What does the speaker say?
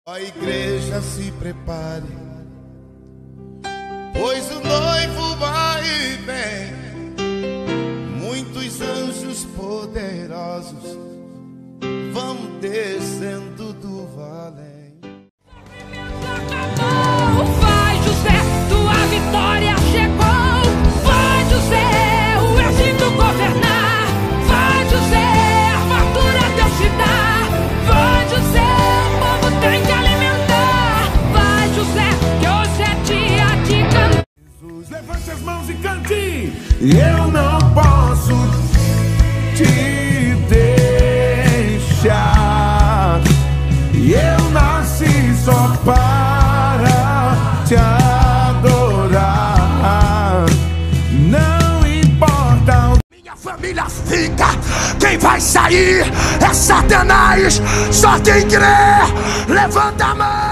A igreja se prepare, pois o noivo vai e vem. Muitos anjos poderosos vão descendo do vale. Vai, José, tua vitória chegou. Vai, José, o Egito governar. Vai, José, a fartura Deus te dá. Vai, José, o povo tem que alimentar. Vai, José, que hoje é dia de cantar. Jesus, levante as mãos e cante. Eu não posso te deixar. Eu nasci só para te adorar. Não importa. Minha família fica. Quem vai sair é Satanás. Só quem crê, levanta a mão.